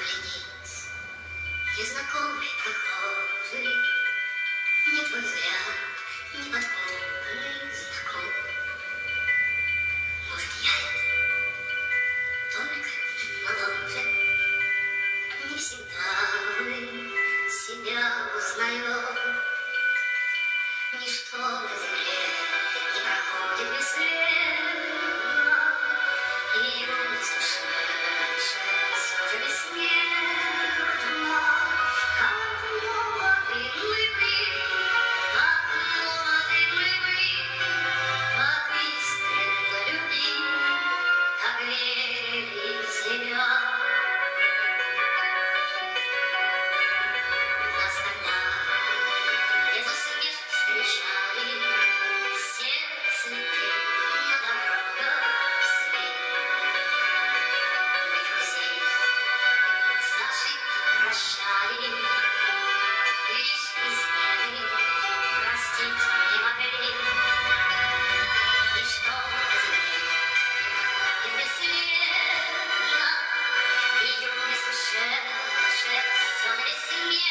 ленись, незнакомый прохожий, не твой взгляд, не подобный знаком. Может, я только моложе, не всегда мы себя узнаем. Ничто на земле не проходит бесследно, и юность ушедшая все же бессмертна. Как молоды мы были, как искренно любили, как верили в себя. Нас тогда без усмешек встречали все цветы на дорогах свет. Мы друзей за ошибки прощали, лишь измены простить не могли. Ничто на земле не проходит бесследно, и юность ушедшая все же бессмертна.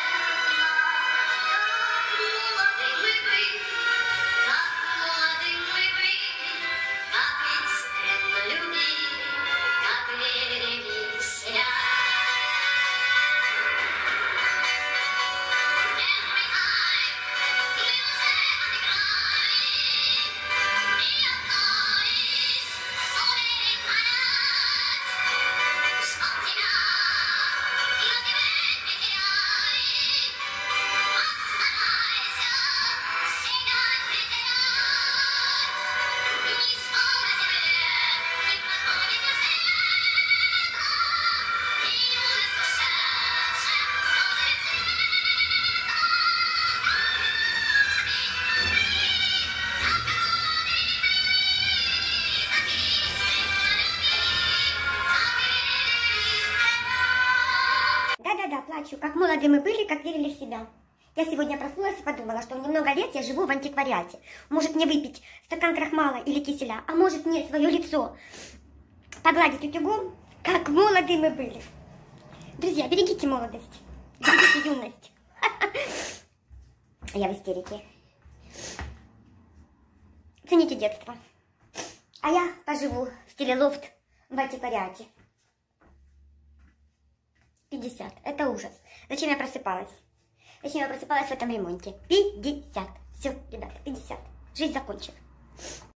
Да-да-да, плачу. Как молоды мы были, как верили в себя. Я сегодня проснулась и подумала, что немного лет я живу в антиквариате. Может мне выпить стакан крахмала или киселя, а может мне свое лицо погладить утюгом, как молоды мы были. Друзья, берегите молодость, берегите юность. Я в истерике. Цените детство. А я поживу в стиле лофт в антиквариате. 50. Это ужас. Зачем я просыпалась? Зачем я просыпалась в этом ремонте? 50. Все, ребята, 50. Жизнь закончена.